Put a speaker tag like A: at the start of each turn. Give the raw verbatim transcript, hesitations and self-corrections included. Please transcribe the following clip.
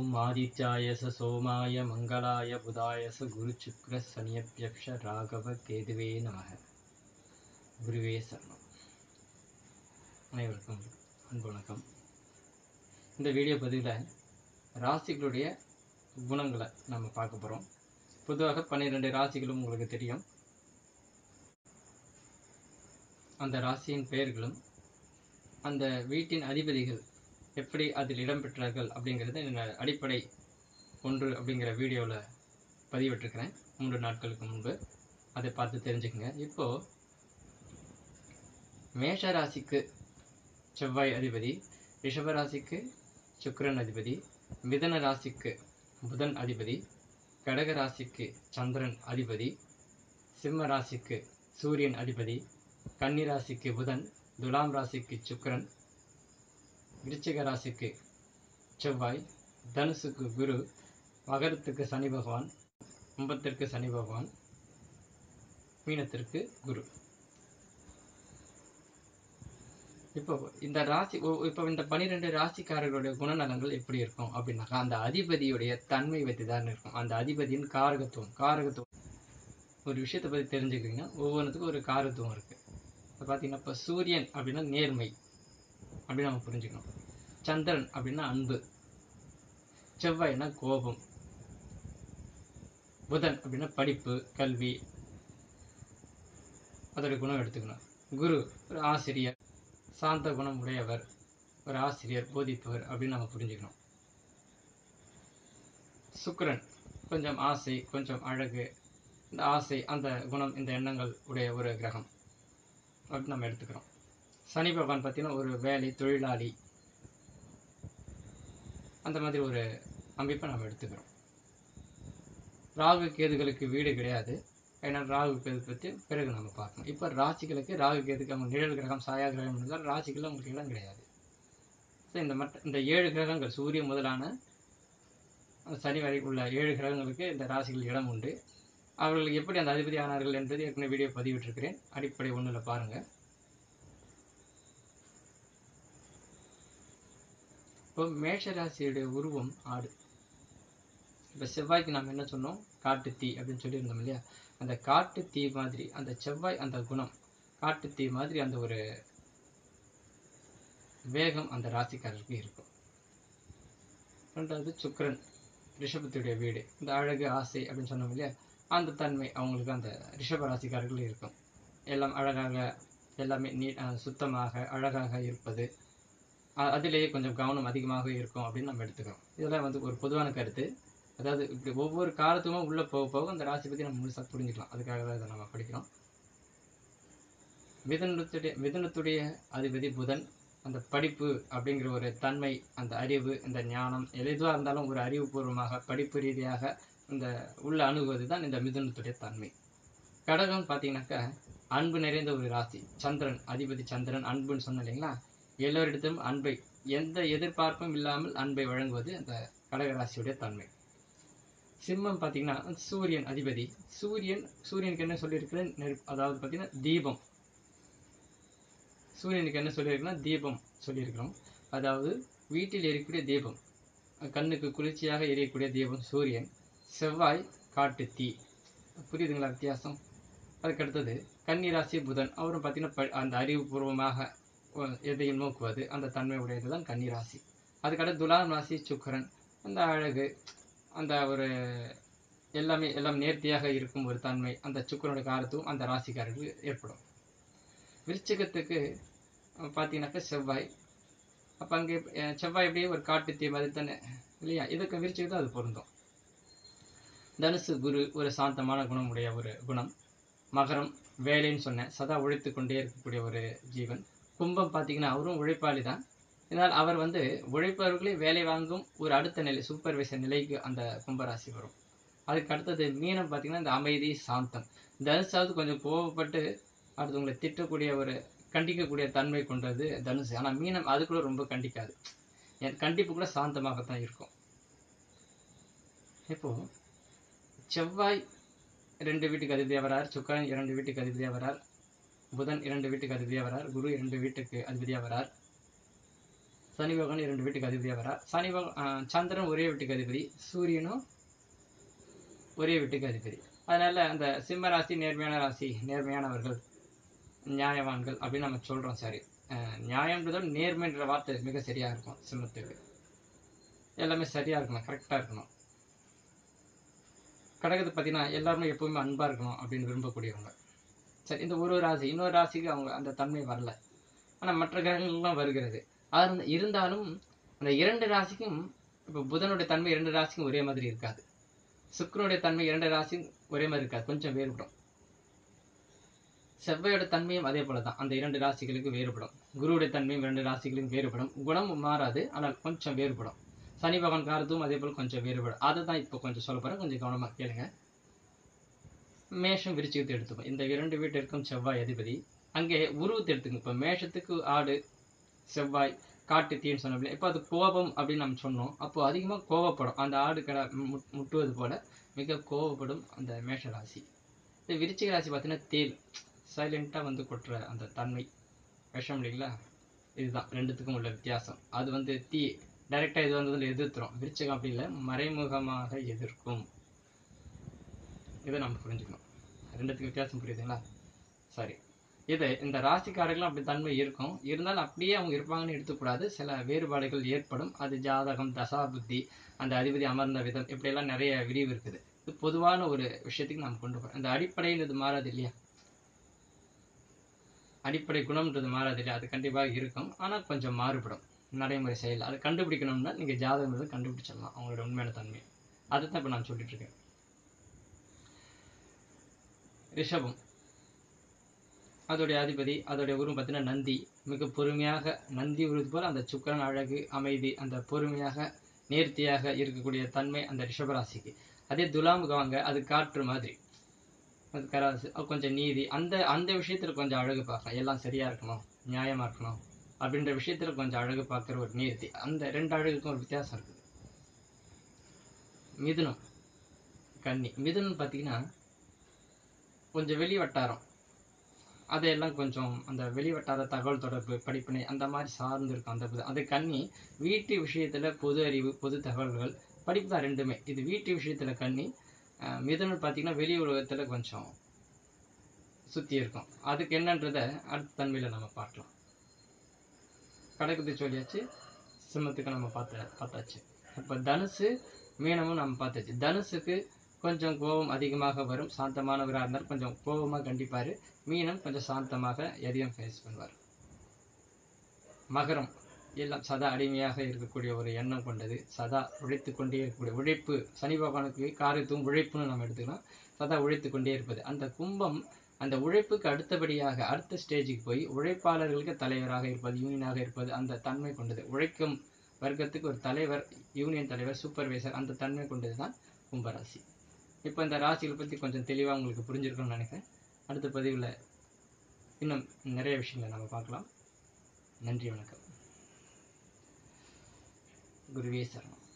A: ஓம் ஆதித்யாய ச சோமாய மங்களாய புதாய ச குரு சுக்ர சனியப்யக்ஷ ராகவ கேதுவே நமக. குருவே சரணம். அனைவருக்கும் அன்பு வணக்கம். இந்த வீடியோ பதிவில் ராசிகளுடைய குணங்களை நம்ம பார்க்க போகிறோம். பொதுவாக பன்னிரெண்டு ராசிகளும் உங்களுக்கு தெரியும். அந்த ராசியின் பெயர்களும் அந்த வீட்டின் அதிபதிகள் எப்படி அதில் இடம்பெற்றார்கள் அப்படிங்கிறது இந்த அடிப்படை ஒன்று அப்படிங்கிற வீடியோவில் பதிவிட்டிருக்கிறேன் மூன்று நாட்களுக்கு முன்பு. அதை பார்த்து தெரிஞ்சுக்கங்க. இப்போது மேஷ ராசிக்கு செவ்வாய் அதிபதி, ரிஷப ராசிக்கு சுக்கிரன் அதிபதி, மிதன ராசிக்கு புதன் அதிபதி, கடக ராசிக்கு சந்திரன் அதிபதி, சிம்ம ராசிக்கு சூரியன் அதிபதி, கன்னி ராசிக்கு புதன், துலாம் ராசிக்கு சுக்கிரன், விருச்சிக ராசிக்கு செவ்வாய், தனுசுக்கு குரு, மகரத்துக்கு சனி பகவான், கும்பத்திற்கு சனி பகவான், மீனத்திற்கு குரு. இப்போ இந்த ராசி இப்போ இந்த பனிரெண்டு ராசிக்காரர்களுடைய குணநலங்கள் எப்படி இருக்கும் அப்படின்னாக்கா, அந்த அதிபதியுடைய தன்மை பற்றி தான் இருக்கும். அந்த அதிபதியின் காரகத்துவம் காரகத்துவம் ஒரு விஷயத்தை பற்றி தெரிஞ்சுக்கிட்டீங்கன்னா ஒவ்வொன்றுத்துக்கும் ஒரு காரகத்துவம் இருக்கு. இப்போ பார்த்தீங்கன்னா, இப்போ சூரியன் அப்படின்னா நேர்மை அப்படின்னு நம்ம புரிஞ்சுக்கணும். சந்திரன் அப்படின்னா அன்பு, செவ்வாய்னா கோபம், புதன் அப்படின்னா படிப்பு கல்வி அதோட குணம் எடுத்துக்கணும். குரு ஒரு ஆசிரியர், சாந்த குணம் உடையவர், ஒரு ஆசிரியர் போதிப்பவர் அப்படின்னு நம்ம புரிஞ்சுக்கணும். சுக்கிரன் கொஞ்சம் ஆசை, கொஞ்சம் அழகு, இந்த ஆசை அந்த குணம் இந்த எண்ணங்கள் உடைய ஒரு கிரகம் அப்படின்னு நம்ம எடுத்துக்கிறோம். சனி பகவான் பார்த்தீங்கன்னா ஒரு வேலை தொழிலாளி, அந்த மாதிரி ஒரு அமைப்பை நம்ம எடுத்துக்கிறோம். ராகு கேதுகளுக்கு வீடு கிடையாது. ஏன்னா ராகு கேது பற்றி பிறகு நம்ம பார்க்கணும். இப்போ ராசிகளுக்கு ராகு கேதுக்கு அவங்க நிழல் கிரகம் சாயா கிரகம் இருந்தால் ராசிகளில் உங்களுக்கு இடம் கிடையாது. ஸோ இந்த மற்ற இந்த ஏழு கிரகங்கள் சூரியன் முதலான சனி வரை உள்ள ஏழு கிரகங்களுக்கு இந்த ராசிகள் இடம் உண்டு. அவர்களுக்கு எப்படி அந்த அதிபதி ஆனார்கள் என்பது ஏற்கனவே வீடியோ பதிவிட்டிருக்கிறேன். அடிப்படை ஒன்றில் பாருங்கள். இப்போ மேஷ ராசியுடைய உருவம் ஆடு. இப்போ செவ்வாய்க்கு நாம் என்ன சொன்னோம்? காட்டு தீ அப்படின்னு சொல்லியிருந்தோம் இல்லையா? அந்த காட்டு தீ மாதிரி அந்த செவ்வாய் அந்த குணம் காட்டு தீ மாதிரி அந்த ஒரு வேகம் அந்த ராசிக்காரருக்கு இருக்கும். ரெண்டாவது சுக்கிரன் ரிஷபத்துடைய வீடு, இந்த அழகு ஆசை அப்படின்னு சொன்னோம் இல்லையா? அந்த தன்மை அவங்களுக்கு அந்த ரிஷப ராசிக்காரர்கள் இருக்கும். எல்லாம் அழகாக, எல்லாமே நீ சுத்தமாக அழகாக இருப்பது, அதிலேயே கொஞ்சம் கவனம் அதிகமாக இருக்கும் அப்படின்னு நம்ம எடுத்துக்கிறோம். இதெல்லாம் வந்து ஒரு பொதுவான கருத்து. அதாவது இப்படி ஒவ்வொரு காலத்துக்கும் உள்ள போக போக அந்த ராசி பற்றி நம்ம முழுசாக புரிஞ்சுக்கலாம். அதுக்காக தான் இதை நம்ம படிக்கிறோம். மிதுனத்துடைய மிதுனத்துடைய அதிபதி புதன், அந்த படிப்பு அப்படிங்கிற ஒரு தன்மை, அந்த அறிவு, இந்த ஞானம் எதுவாக இருந்தாலும் ஒரு அறிவுபூர்வமாக படிப்பு ரீதியாக இந்த உள்ள அணுகுவது தான் இந்த மிதுனத்துடைய தன்மை. கடகம் பார்த்தீங்கன்னாக்கா அன்பு நிறைந்த ஒரு ராசி. சந்திரன் அதிபதி சந்திரன் அன்புன்னு சொன்ன இல்லைங்களா? எல்லோரிடத்திலும் அன்பை, எந்த எதிர்பார்ப்பும் இல்லாமல் அன்பை வழங்குவது அந்த கடகராசியுடைய தன்மை. சிம்மம் பார்த்தீங்கன்னா சூரியன் அதிபதி. சூரியன் சூரியனுக்கு என்ன சொல்லியிருக்கிறேன்? அதாவது பார்த்தீங்கன்னா தீபம். சூரியனுக்கு என்ன சொல்லியிருக்குன்னா தீபம் சொல்லியிருக்கிறோம். அதாவது வீட்டில் எரியக்கூடிய தீபம், கண்ணுக்கு குளிர்ச்சியாக எரியக்கூடிய தீபம் சூரியன். செவ்வாய் காட்டு தீ. புரியுதுங்களா வித்தியாசம்? அதுக்கடுத்தது கன்னிராசி புதன். அவரும் பார்த்தீங்கன்னா அந்த அறிவுபூர்வமாக எதையும் நோக்குவது அந்த தன்மை உடையது தான் கன்னிராசி. அதுக்கடுத்து துலாம் ராசி சுக்கிரன், அந்த அழகு, அந்த ஒரு எல்லாமே எல்லாம் நேர்த்தியாக இருக்கும் ஒரு தன்மை அந்த சுக்கிரனுடைய காரத்துவம் அந்த ராசிக்காரர்களுக்கு ஏற்படும். விருச்சிகத்துக்கு பார்த்தீங்கன்னாக்கா செவ்வாய். அப்போ அங்கே செவ்வாய் எப்படியே ஒரு காட்டு தீ மாதிரி தானே இல்லையா? இதுக்கு விருச்சிகத்தும் அது பொருந்தும். தனுசு குரு ஒரு சாந்தமான குணம் உடைய ஒரு குணம். மகரம் வேலைன்னு சொன்னேன், சதா உழைத்து கொண்டே இருக்கக்கூடிய ஒரு ஜீவன். கும்பம் பார்த்தீங்கன்னா அவரும் உழைப்பாளி தான். இதனால் அவர் வந்து உழைப்பவர்களே வேலை வாங்கும் ஒரு அடுத்த நிலை, சூப்பர்வைசர் நிலைக்கு அந்த கும்பராசி வரும். அதுக்கு அடுத்தது மீனம் பார்த்தீங்கன்னா இந்த அமைதி சாந்தம். தனுசாவது கொஞ்சம் கோவப்பட்டு அடுத்தவங்களை திட்டக்கூடிய ஒரு கண்டிக்கக்கூடிய தன்மை கொண்டது தனுசு. ஆனால் மீனம் அது கூட ரொம்ப கண்டிக்காது. என் கண்டிப்பு கூட சாந்தமாகத்தான் இருக்கும். இப்போ செவ்வாய் இரண்டு வீட்டுக்கு அதிபதியாக வரார், சுக்கிரன் இரண்டு வீட்டுக்கு அதிபதியாக வரார், புதன் இரண்டு வீட்டுக்கு அதிபதியாக வரார், குரு இரண்டு வீட்டுக்கு அதிபதியாக வரார். சனி பகவான் இரண்டு வீட்டுக்கு அதிபதியாக வரார். சனி பகவான் சந்திரன் ஒரே வீட்டுக்கு அதிபதி, சூரியனும் ஒரே வீட்டுக்கு அதிபதி. அதனால அந்த சிம்ம ராசி நேர்மையான ராசி, நேர்மையானவர்கள், நியாயவான்கள் அப்படின்னு நம்ம சொல்றோம். சரி, நியாயம்ன்றதோட நேர்மைன்ற வார்த்தை மிக சரியா இருக்கும். சிம்மத்துக்கு எல்லாமே சரியா இருக்கணும், கரெக்டா இருக்கணும். கடகத்தை பார்த்தீங்கன்னா எல்லாருமே எப்பவுமே அன்பா இருக்கணும் அப்படின்னு விரும்பக்கூடியவங்க. சரி, இந்த ஒரு ராசி இன்னொரு ராசிக்கு அவங்க அந்த தன்மை வரல, ஆனா மற்ற கிரகங்கள்லாம் வருகிறது. அது இருந்தாலும் அந்த இரண்டு ராசிக்கும் இப்போ புதனுடைய தன்மை இரண்டு ராசிக்கும் ஒரே மாதிரி இருக்காது. சுக்கிரனுடைய தன்மை இரண்டு ராசியும் ஒரே மாதிரி இருக்காது, கொஞ்சம் வேறுபடும். செவ்வாயோட தன்மையும் அதே போலதான், அந்த இரண்டு ராசிகளுக்கு வேறுபடும். குருவுடைய தன்மையும் இரண்டு ராசிகளுக்கும் வேறுபடும். குணம் மாறாது, ஆனால் கொஞ்சம் வேறுபடும். சனி பகவான் காரத்தும் அதே போல கொஞ்சம் வேறுபடும். அதுதான் இப்போ கொஞ்சம் சொல்ல போறேன், கொஞ்சம் கவனமா கேளுங்க. மேஷம் விருச்சிகத்தை எடுத்துப்போம். இந்த இரண்டு வீட்டிற்கும் செவ்வாய் அதிபதி. அங்கே உருவத்தை எடுத்துங்க. இப்போ மேஷத்துக்கு ஆடு, செவ்வாய், காட்டு தீன்னு சொன்னோம். இப்போ அது கோபம் அப்படின்னு நம்ம சொன்னோம். அப்போ அதிகமாக கோவப்படும். அந்த ஆடு கடை முட்டுவது போல மிக கோவப்படும் அந்த மேஷ ராசி. இந்த விருச்சிக ராசி பார்த்தீங்கன்னா தேல், சைலண்டாக வந்து கொட்டுற அந்த தன்மை, விஷம் இல்லைங்களா? இதுதான் ரெண்டுத்துக்கும் உள்ள வித்தியாசம். அது வந்து தீ டைரெக்டாக இது வந்ததில் எதிர்த்துரும். விருச்சிகம் அப்படி இல்லை, மறைமுகமாக எதிர்க்கும். இதை நம்ம புரிஞ்சுக்கணும். ரெண்டுத்துக்கு வித்தியாசம் புரியுதுங்களா? சரி, இது இந்த ராசிக்காரர்களும் அப்படி தன்மை இருக்கும். இருந்தாலும் அப்படியே அவங்க இருப்பாங்கன்னு எடுத்துக்கூடாது. சில வேறுபாடுகள் ஏற்படும். அது ஜாதகம், தசா புத்தி, அந்த அதிபதி அமர்ந்த விதம், இப்படியெல்லாம் நிறைய விரிவு இருக்குது. இது பொதுவான ஒரு விஷயத்துக்கு நம்ம கொண்டு போகிறோம். இந்த அடிப்படைன்றது மாறாது இல்லையா? அடிப்படை குணம்ன்றது மாறாது இல்லையா? அது கண்டிப்பாக இருக்கும், ஆனால் கொஞ்சம் மாறுபடும் நடைமுறை செயல். அதை கண்டுபிடிக்கணும்னா நீங்கள் ஜாதகம் கண்டுபிடிச்சிடலாம் அவங்களோட உண்மையான தன்மை. அதை தான் இப்போ நான் சொல்லிட்டு இருக்கேன். ரிஷபம், அதோடைய அதிபதி, அதோடைய உருவம் பார்த்தீங்கன்னா நந்தி. மிக பொறுமையாக நந்தி உருவது போல அந்த சுக்கரன் அழகு, அமைதி, அந்த பொறுமையாக நேர்த்தியாக இருக்கக்கூடிய தன்மை அந்த ரிஷபராசிக்கு. அதே துலாமுக்கு வாங்க, அது காற்று மாதிரி, அது கராசு, கொஞ்சம் நீதி, அந்த அந்த விஷயத்துல கொஞ்சம் அழகு பார்க்கலாம். எல்லாம் சரியா இருக்கணும், நியாயமா இருக்கணும் அப்படின்ற விஷயத்துல கொஞ்சம் அழகு பார்க்குற ஒரு நேர்த்தி. அந்த ரெண்டு அழகுக்கும் ஒரு வித்தியாசம் இருக்குது. மிதுனம், கன்னி. மிதுனம் பார்த்தீங்கன்னா கொஞ்சம் வெளி வட்டாரம், அதையெல்லாம் கொஞ்சம் அந்த வெளிவட்டார தகவல் தொடர்பு, படிப்பினை அந்த மாதிரி சார்ந்து இருக்கும் அந்த புது. அது கன்னி வீட்டு விஷயத்துல பொது அறிவு, பொது தகவல்கள், படிப்பு தான் ரெண்டுமே. இது வீட்டு விஷயத்துல கன்னி. மிதுனம் பார்த்தீங்கன்னா வெளி உலகத்துல கொஞ்சம் சுத்தி இருக்கும். அதுக்கு என்னன்றதை அடுத்த தன்மையில நம்ம பார்க்கலாம். கடகத்தை சொல்லியாச்சு, சிம்மத்துக்கு நம்ம பார்த்த பார்த்தாச்சு. இப்போ தனுசு, மீனமும் நம்ம பார்த்தாச்சு. தனுசுக்கு கொஞ்சம் கோபம் அதிகமாக வரும். சாந்தமானவராக இருந்தால் கொஞ்சம் கோபமாக கண்டிப்பார். மீனம் கொஞ்சம் சாந்தமாக எதையும் ஃபேஸ் பண்ணுவார். மகரம், எல்லாம் சதா அடிமையாக இருக்கக்கூடிய ஒரு எண்ணம் கொண்டது, சதா உழைத்து கொண்டே இருக்கக்கூடிய உழைப்பு. சனி பகவானுக்கு காரியத்துவம் உழைப்புன்னு நம்ம எடுத்துக்கலாம். சதா உழைத்து கொண்டே இருப்பது. அந்த கும்பம் அந்த உழைப்புக்கு அடுத்தபடியாக அடுத்த ஸ்டேஜுக்கு போய் உழைப்பாளர்களுக்கு தலைவராக இருப்பது, யூனியனாக இருப்பது, அந்த தன்மை கொண்டது. உழைக்கும் வர்க்கத்துக்கு ஒரு தலைவர், யூனியன் தலைவர், சூப்பர்வைசர், அந்த தன்மை கொண்டது தான் கும்பராசி. இப்போ இந்த ராசிகளை பற்றி கொஞ்சம் தெளிவாக உங்களுக்கு புரிஞ்சிருக்கும்னு நினைக்கிறேன். அடுத்த பதிவில் இன்னும் நிறைய விஷயங்களை நம்ம பார்க்கலாம். நன்றி, வணக்கம். குருவே சரணம்.